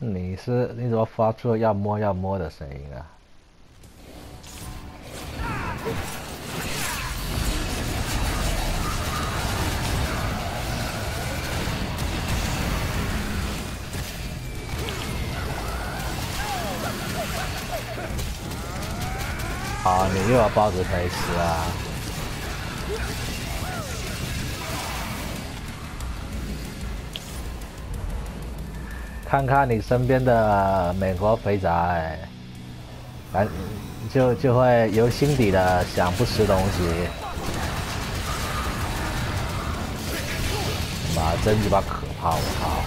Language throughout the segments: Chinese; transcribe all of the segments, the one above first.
你怎么发出要摸要摸的声音啊？好，你又有包子可以吃啊！看看你身边的美国肥宅，就会由心底的想不吃东西。妈，真鸡巴可怕！我操！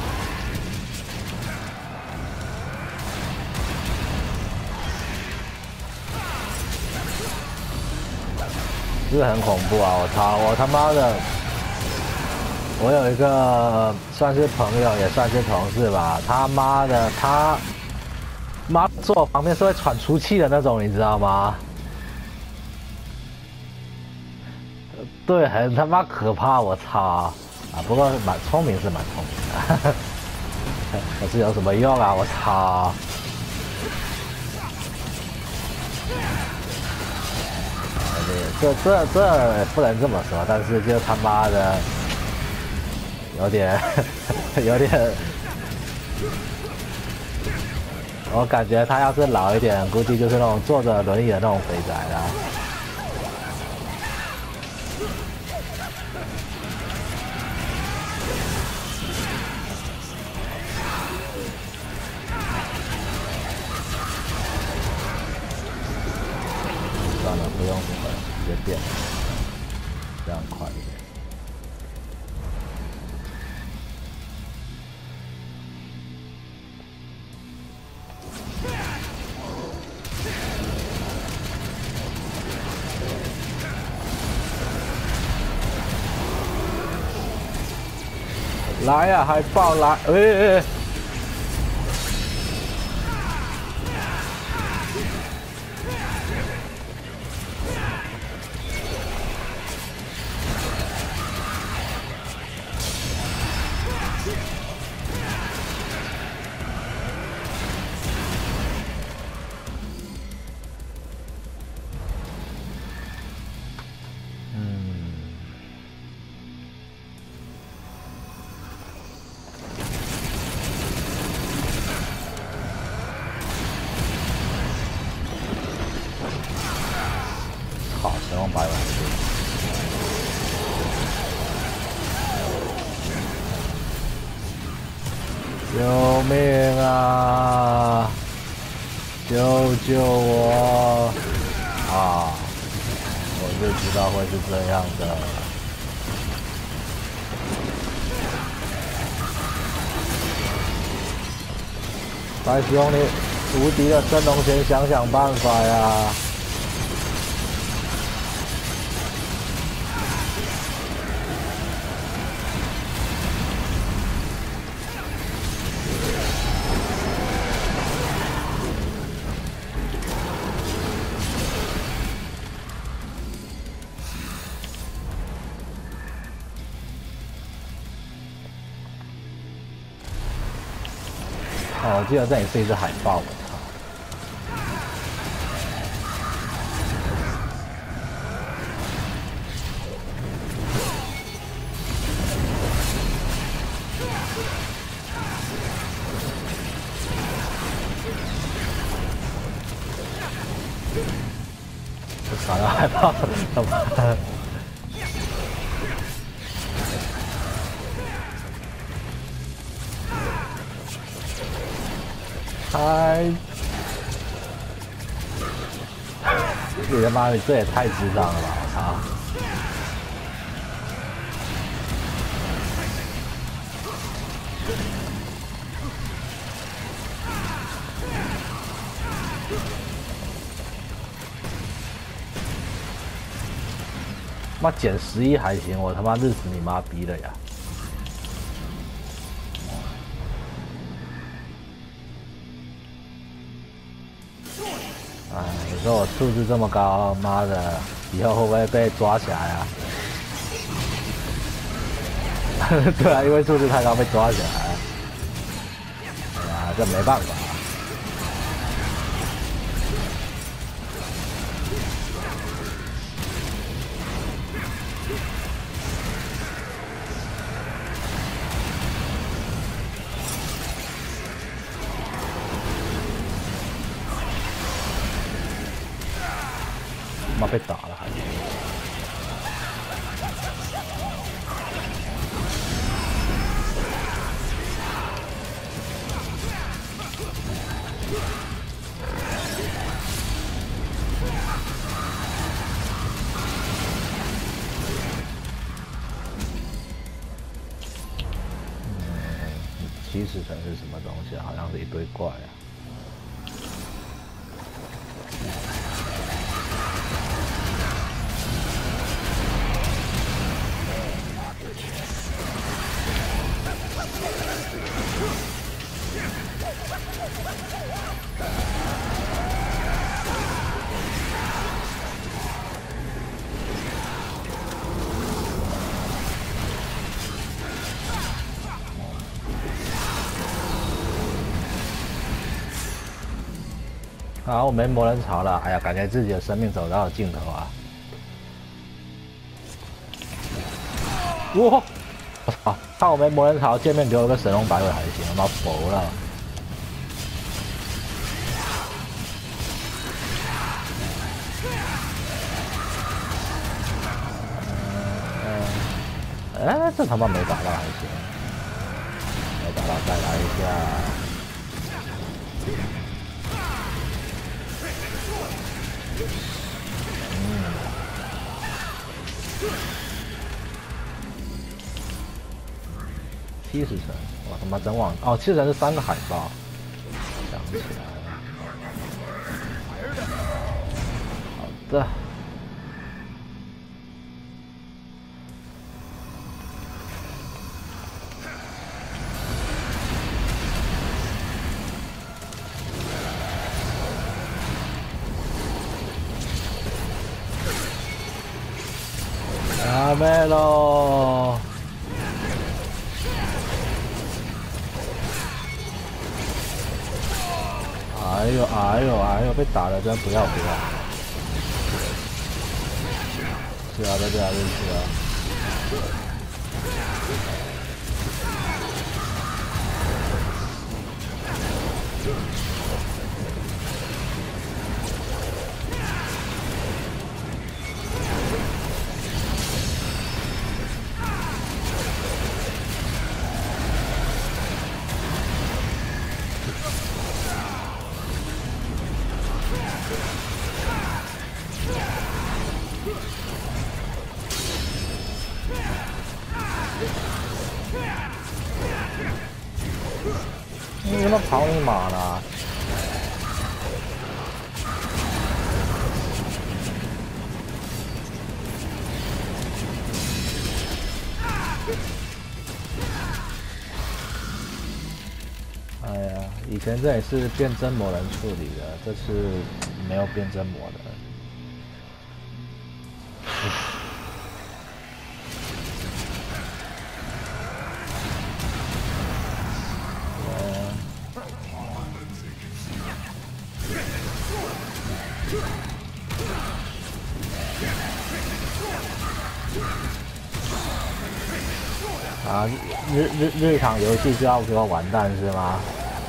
是很恐怖啊！我操！我他妈的！我有一个算是朋友，也算是同事吧。他妈的，他妈坐我旁边是会喘粗气的那种，你知道吗？对，很他妈可怕！我操！啊，不过蛮聪明是蛮聪明的，可是有什么用啊？我操！这不能这么说，但是就他妈的有点有点，我感觉他要是老一点，估计就是那种坐着轮椅的那种肥宅啦。算了，不用这个，直接变，这样快一点。来呀、海豹来！好，神龙白丸子。救命啊！救救我！啊！我就知道会是这样的。白兄，你无敌的升龙拳，想想办法呀！哦，我记得这里是一只海豹，我操！这啥叫海豹？怎么？嗨！你他妈，你这也太智障了吧！我操！妈减11还行，我他妈日死你妈逼了呀！哎，你说我素质这么高，妈的，以后会不会被抓起来啊？对啊，因为素质太高被抓起来。哎呀， 这没办法。妈被打了还是？70层是什么东西啊？好像是一堆怪啊。好，我没魔人槽了。哎呀，感觉自己的生命走到了尽头啊！哇！我操！看我没魔人槽，见面给我个神龙摆尾还行，他妈服了！哎，这他妈没打到还行，没打到再来一下。70层，我他妈真忘了哦，70层是3个海报，想起来了。好的。没喽！哎呦哎呦哎呦，被打的真不要不要！是啊，对啊，是啊。你他妈跑你妈呢！哎呀，以前这也是变真魔人处理的，这次没有变真魔的。啊，日常游戏就要给我完蛋是吗？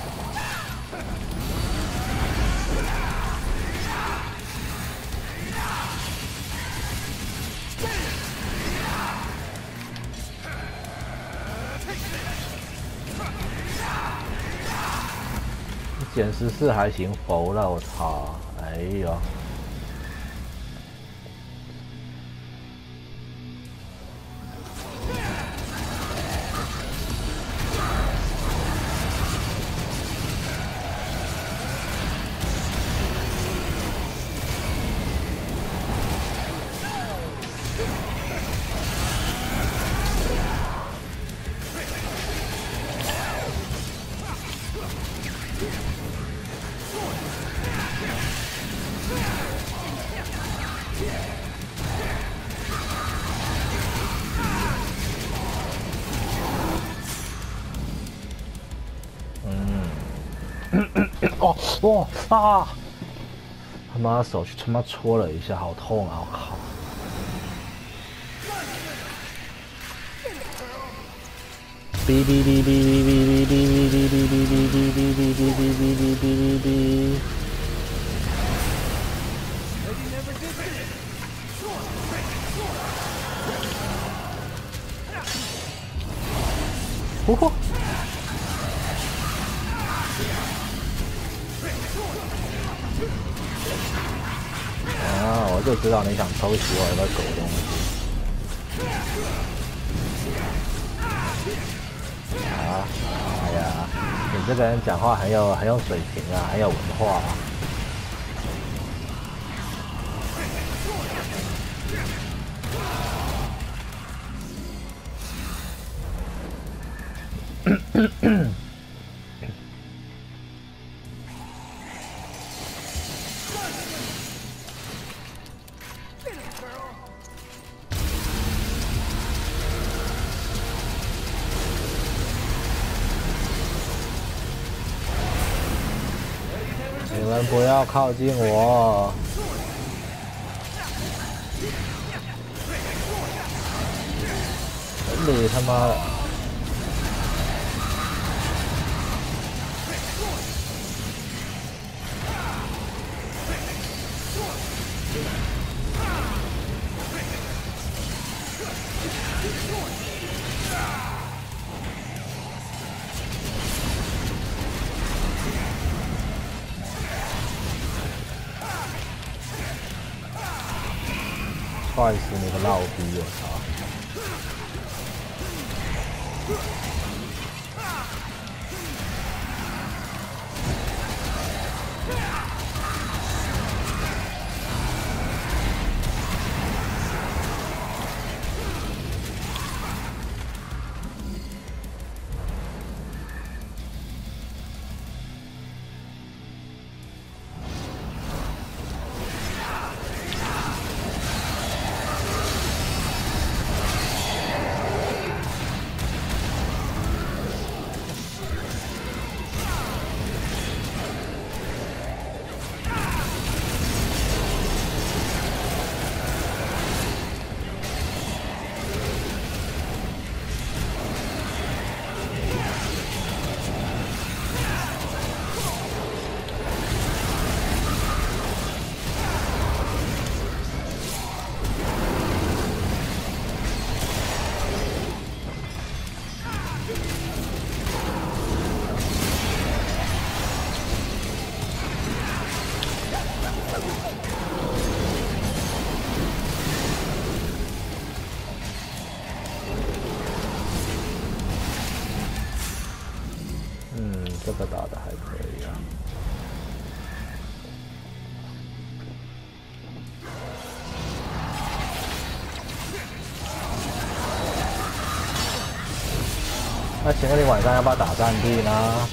减14还行，服了我操！哎呦。 哇啊！他妈手去他妈戳了一下，好痛啊！我靠！哔哔哔哔哔哔哔哔哔哔哔哔哔哔哔哔哔哔。呼呼！啊！我就知道你想偷袭我的狗东西。啊！哎呀，你这个人讲话很有水平啊，很有文化啊。你们不要靠近我！你他妈的！踹死你个老逼！我操！这个打的还可以啊。那请问你晚上要不要打战地呢？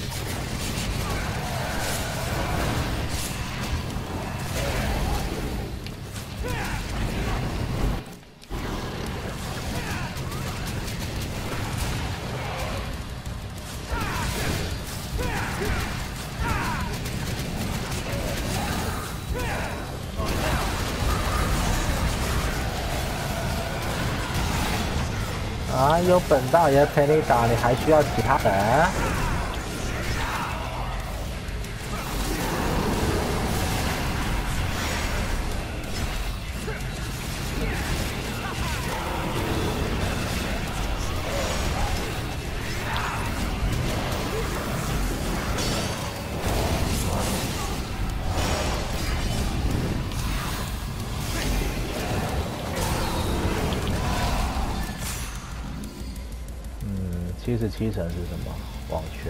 啊，有本大爷陪你打，你还需要其他人？77层是什么？网拳。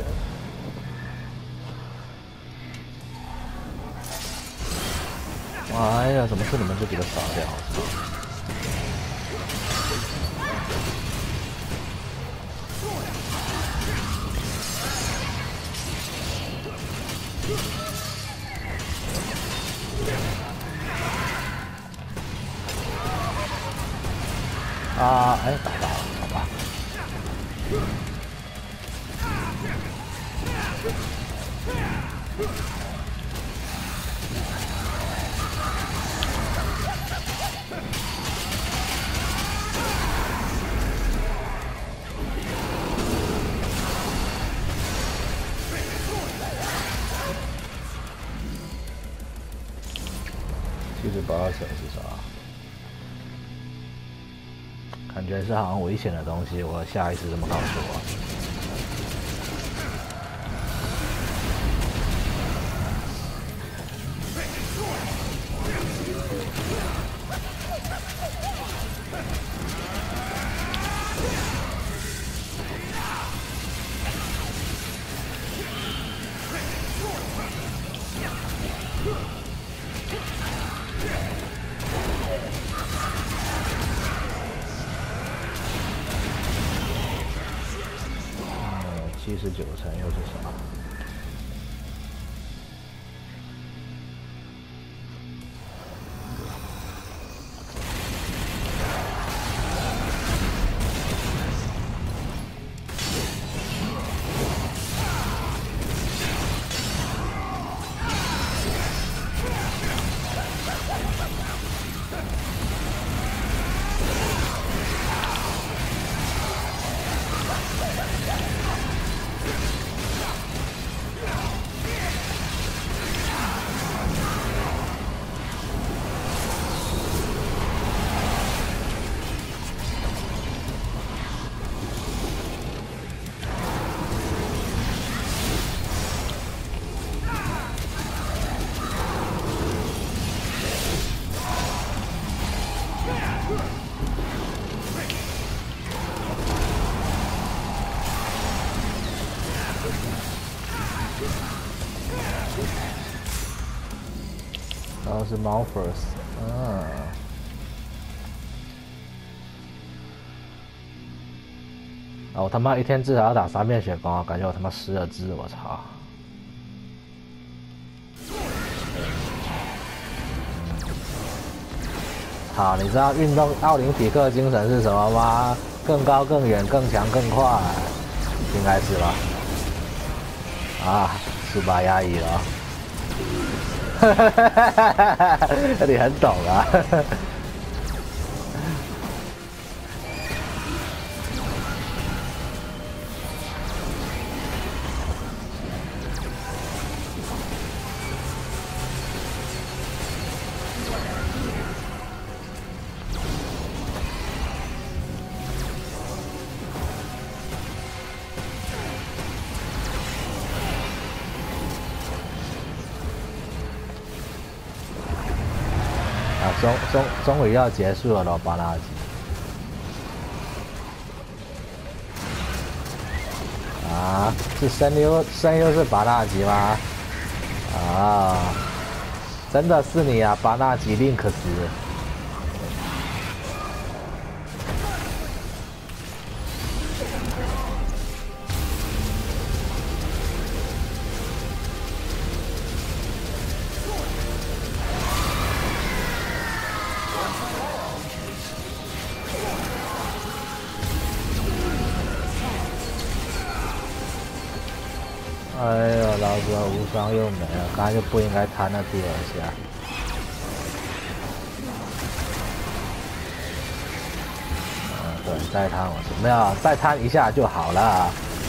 哎呀，怎么是你们这几个傻屌？啊，哎，打到了，好吧。 Barter 是啥？感觉是好像危险的东西，我下意识这么告诉我。79层又是啥？然后是 Malphus， 啊，我他妈一天至少要打3遍血攻啊！感觉我他妈失了智，我操！好，你知道运动奥林匹克精神是什么吗？更高、更远、更强、更快，应该是吧？啊，苏巴压抑了。你很懂啊。终于要结束了咯，巴纳吉。啊，是声优是巴纳吉吗？啊，真的是你啊，巴纳吉令克斯。哎呦，老子无双又没了，刚才就不应该贪那第2下。对，再贪我是没有，再贪1下就好了。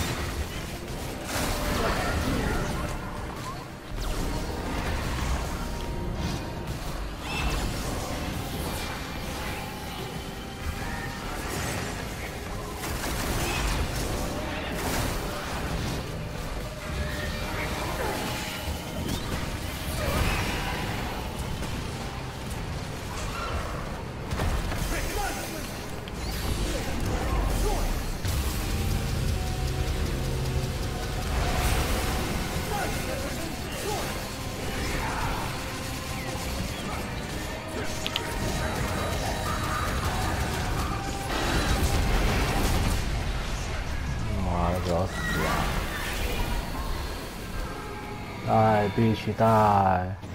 要死啊！哎，必须带。